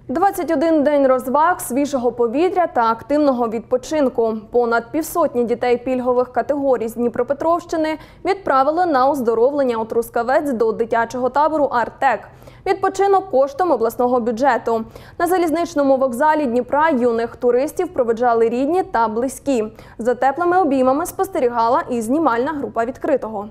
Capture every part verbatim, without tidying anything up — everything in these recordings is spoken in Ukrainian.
двадцять один день розваг, свіжого повітря та активного відпочинку. Понад півсотні дітей пільгових категорій з Дніпропетровщини відправили на оздоровлення у Трускавець до дитячого табору «Артек». Відпочинок коштом обласного бюджету. На залізничному вокзалі Дніпра юних туристів проведжали рідні та близькі. За теплими обіймами спостерігала і знімальна група «Відкритого».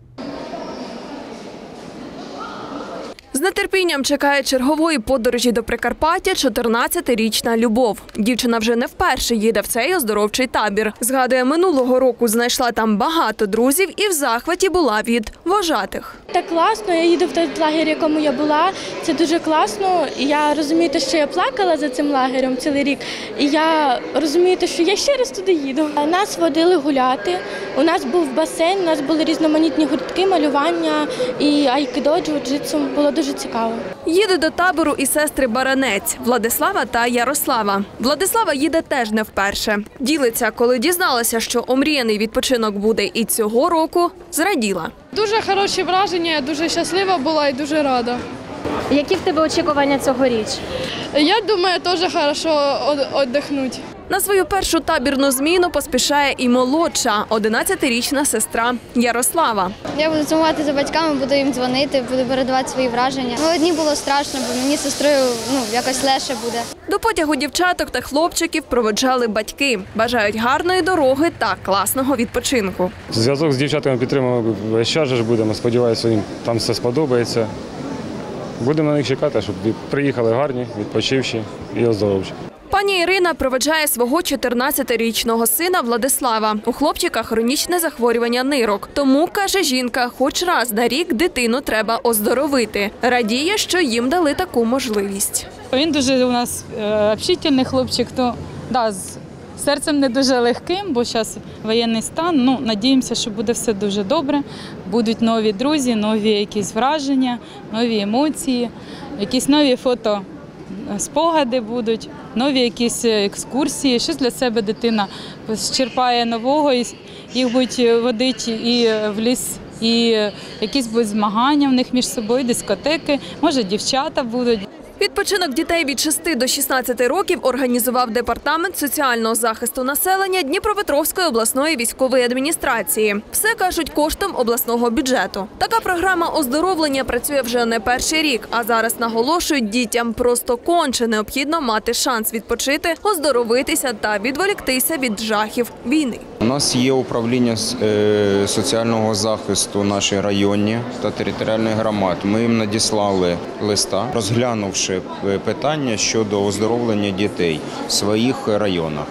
З нетерпінням чекає чергової подорожі до Прикарпаття чотирнадцятирічна Любов. Дівчина вже не вперше їде в цей оздоровчий табір. Згадує, минулого року знайшла там багато друзів і в захваті була від вожатих. Так класно, я їду в той лагер, в якому я була. Це дуже класно. І я розумію, що я плакала за цим лагерем цілий рік. І я розумію, що я ще раз туди їду. Нас водили гуляти, у нас був басейн, у нас були різноманітні гуртки, малювання і айкідо, джиу-джитсу. Було дуже цікаво. Їдуть до табору і сестри Баранець – Владислава та Ярослава. Владислава їде теж не вперше. Ділиться, коли дізналася, що омріяний відпочинок буде і цього року, зраділа. Дуже хороші враження, я дуже щаслива була і дуже рада. Які в тебе очікування цьогоріч? Я думаю, теж хорошо відпочити. На свою першу табірну зміну поспішає і молодша, одинадцятирічна сестра Ярослава. Я буду сумувати за батьками, буду їм дзвонити, буду передавати свої враження. Ну, одні було страшно, бо мені з сестрою ну, якось легше буде. До потягу дівчаток та хлопчиків проводжали батьки. Бажають гарної дороги та класного відпочинку. Зв'язок з дівчатами підтримуємо весь час, будемо. Сподіваюся, їм там все сподобається. Будемо на них чекати, щоб приїхали гарні, відпочивші і оздоровчі. Пані Ірина проведжає свого чотирнадцятирічного сина Владислава. У хлопчика хронічне захворювання нирок. Тому, каже жінка, хоч раз на рік дитину треба оздоровити. Радіє, що їм дали таку можливість. Він дуже у нас общительний хлопчик, то да, з серцем не дуже легким, бо зараз воєнний стан. Ну, надіємося, що буде все дуже добре. Будуть нові друзі, нові якісь враження, нові емоції, якісь нові фото. Спогади будуть, нові якісь екскурсії, щось для себе дитина черпає нового, їх будуть водити і в ліс, і якісь будуть змагання в них між собою, дискотеки, може дівчата будуть. Відпочинок дітей від шести до шістнадцяти років організував Департамент соціального захисту населення Дніпропетровської обласної військової адміністрації. Все, кажуть, коштом обласного бюджету. Така програма оздоровлення працює вже не перший рік, а зараз наголошують, дітям просто конче необхідно мати шанс відпочити, оздоровитися та відволіктися від жахів війни. У нас є управління соціального захисту нашої районні та територіальних громад. Ми їм надіслали листа, розглянувши питання щодо оздоровлення дітей в своїх районах.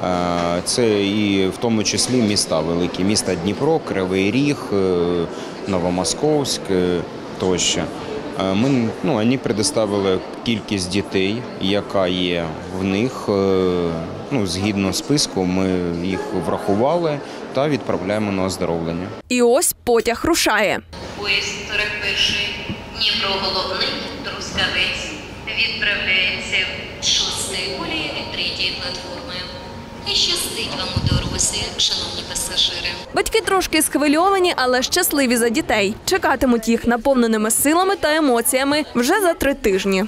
Це і в тому числі міста великі, міста Дніпро, Кривий Ріг, Новомосковськ тощо. Ми, ну, вони предоставили кількість дітей, яка є в них, ну, згідно списку, ми їх врахували та відправляємо на оздоровлення. І ось потяг рушає. Поїзд сорок перший Дніпро головний, Трускавець, відправляється шостої колії від третьої платформи. І щастить вам у дорозі, шановні пасажири. Батьки трошки схвильовані, але щасливі за дітей. Чекатимуть їх наповненими силами та емоціями вже за три тижні.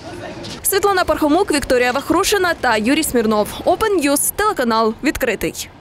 Світлана Пархомук, Вікторія Вахрушина та Юрій Смірнов. Open News, телеканал «Відкритий».